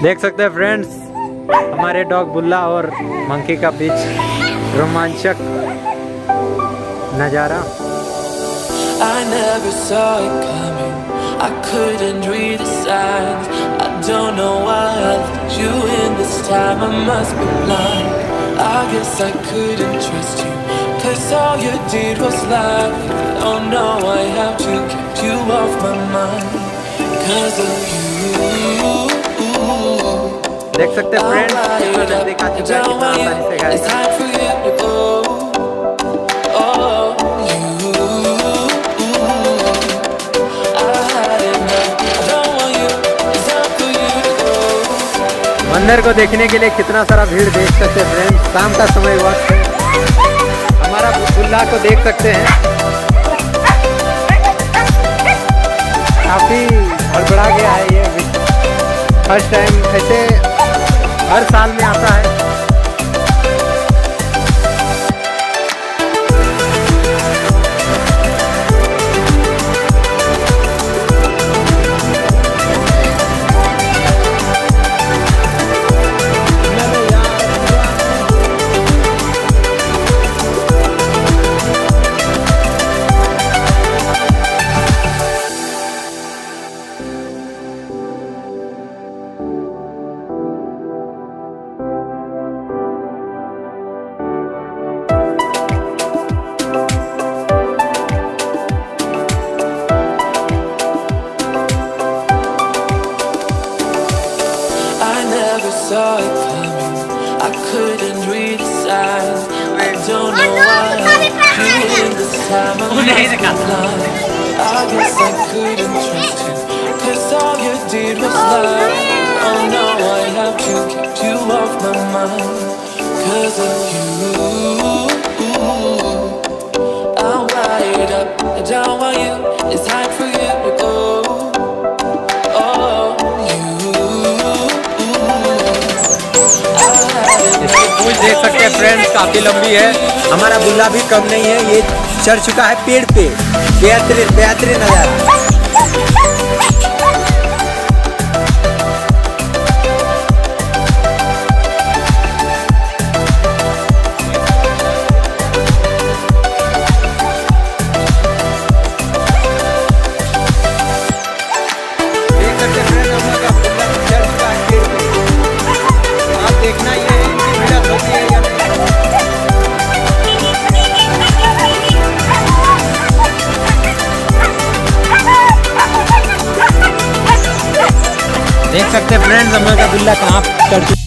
देख सकते हैं फ्रेंड्स, हमारे डॉग बुल्ला और मंकी का बीच रोमांचक नजारा। I never saw it coming, I couldn't read the signs. I don't know why I let you in this time, I must be blind. I guess I couldn't trust you, cause all you did was lie. Oh no, I have to keep you off my mind, cause of you. देख सकते हैं friends, देखा चुका है कितना आसानी से गाड़ी। It's time for you to go. मंदिर को देखने के लिए कितना सारा भीड़ देख सकते हैं फ्रेंड्स। शाम का समय वक्त है, हमारा बुल्ला को देख सकते हैं, काफी हड़बड़ा गया है। ये फर्स्ट टाइम ऐसे हर साल में आता है। Saw it coming, I couldn't read the signs. I don't know why I let you in this time, I must be blind. I guess I couldn't trust you, cause all you did was lie. Oh no, I have to keep you off my mind, cause of you. I'm wired up, I don't want you, it's time for you to go. पूछ देख सकते हैं friends, काफी लंबी है। हमारा बुल्ला भी कम नहीं है, ये चढ़ चुका है पेड़ पे। बेहतरीन नजारा। देख सकते हैं फ्रेंड्स, हमारा बुल्ला चढ़ चुका है पेड़ पे। आप देखना ये देख सकते हैं फ्रेंड्स, हमारा बुल्ला कहाँ चढ़ चुका है।